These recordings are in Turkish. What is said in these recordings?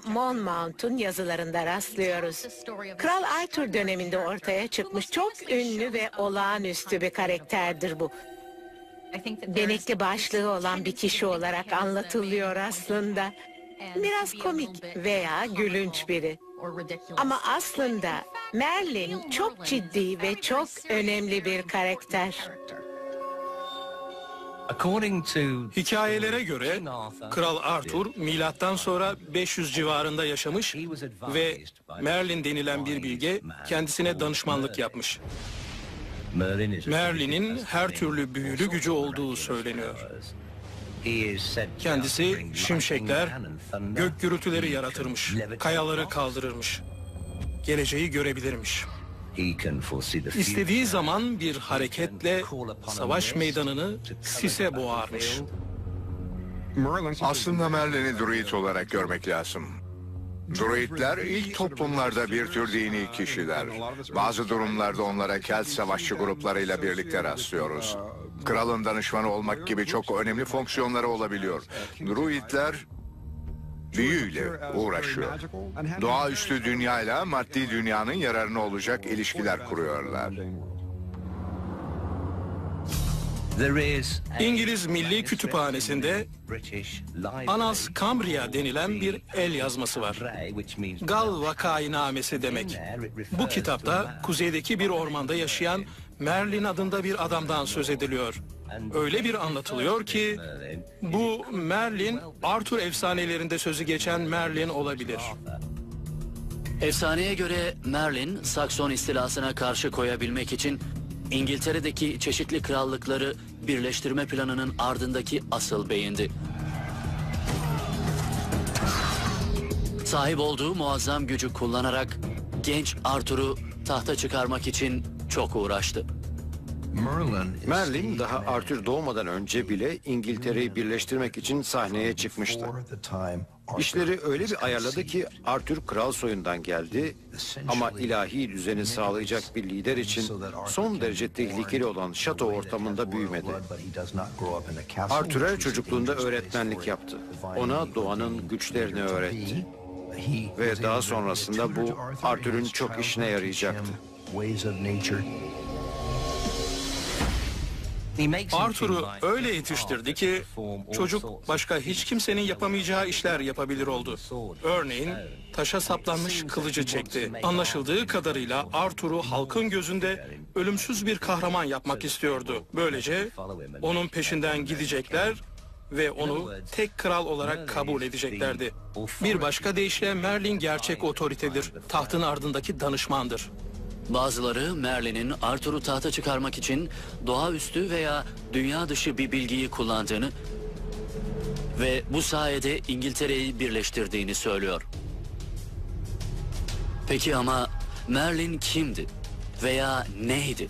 Monmouth'un yazılarında rastlıyoruz. Kral Arthur döneminde ortaya çıkmış çok ünlü ve olağanüstü bir karakterdir bu. Benekli başlığı olan bir kişi olarak anlatılıyor aslında. Biraz komik veya gülünç biri. Ama aslında Merlin çok ciddi ve çok önemli bir karakter. Hikayelere göre Kral Arthur milattan sonra 500 civarında yaşamış ve Merlin denilen bir bilge kendisine danışmanlık yapmış. Merlin'in her türlü büyülü gücü olduğu söyleniyor. Kendisi şimşekler, gök gürültüleri yaratırmış, kayaları kaldırırmış, geleceği görebilirmiş. İstediği zaman bir hareketle savaş meydanını sise boğarmış. Aslında Merlin'i druid olarak görmek lazım. Druidler ilk toplumlarda bir tür dini kişiler. Bazı durumlarda onlara Kelt savaşçı gruplarıyla birlikte rastlıyoruz. Kralın danışmanı olmak gibi çok önemli fonksiyonları olabiliyor. Druidler büyüyle uğraşıyor. Doğaüstü dünyayla maddi dünyanın yararına olacak ilişkiler kuruyorlar. İngiliz Milli Kütüphanesi'nde Annals Cambria denilen bir el yazması var. Gal Vakainamesi demek. Bu kitapta kuzeydeki bir ormanda yaşayan Merlin adında bir adamdan söz ediliyor. Öyle bir anlatılıyor ki bu Merlin Arthur efsanelerinde sözü geçen Merlin olabilir. Efsaneye göre Merlin, Sakson istilasına karşı koyabilmek için İngiltere'deki çeşitli krallıkları birleştirme planının ardındaki asıl beyindi. Sahip olduğu muazzam gücü kullanarak genç Arthur'u tahta çıkarmak için çok uğraştı. Merlin daha Arthur doğmadan önce bile İngiltere'yi birleştirmek için sahneye çıkmıştı. İşleri öyle bir ayarladı ki Arthur kral soyundan geldi ama ilahi düzeni sağlayacak bir lider için son derece tehlikeli olan şato ortamında büyümedi. Arthur'a çocukluğunda öğretmenlik yaptı. Ona doğanın güçlerini öğretti. Ve daha sonrasında bu Arthur'un çok işine yarayacaktı. Arthur'u öyle yetiştirdi ki çocuk başka hiç kimsenin yapamayacağı işler yapabilir oldu. Örneğin taşa saplanmış kılıcı çekti. Anlaşıldığı kadarıyla Arthur'u halkın gözünde ölümsüz bir kahraman yapmak istiyordu. Böylece onun peşinden gidecekler ve onu tek kral olarak kabul edeceklerdi. Bir başka deyişle Merlin gerçek otoritedir. Tahtın ardındaki danışmandır. Bazıları Merlin'in Arthur'u tahta çıkarmak için doğaüstü veya dünya dışı bir bilgiyi kullandığını ve bu sayede İngiltere'yi birleştirdiğini söylüyor. Peki ama Merlin kimdi veya neydi?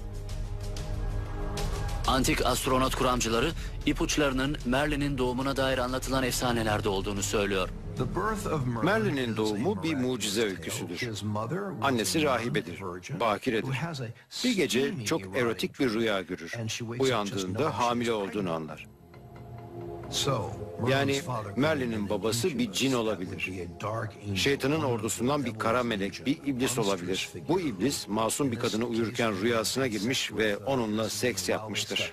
Antik astronot kuramcıları ipuçlarının Merlin'in doğumuna dair anlatılan efsanelerde olduğunu söylüyor. Merlin'in doğumu bir mucize öyküsüdür. Annesi rahibedir, bakiredir. Bir gece çok erotik bir rüya görür. Uyandığında hamile olduğunu anlar. Yani Merlin'in babası bir cin olabilir. Şeytanın ordusundan bir kara melek, bir iblis olabilir. Bu iblis masum bir kadını uyurken rüyasına girmiş ve onunla seks yapmıştır.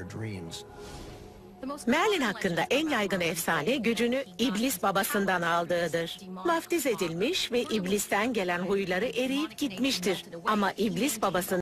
Merlin hakkında en yaygın efsane gücünü iblis babasından aldığıdır. Vaftiz edilmiş ve iblisten gelen huyları eriyip gitmiştir. Ama iblis babasının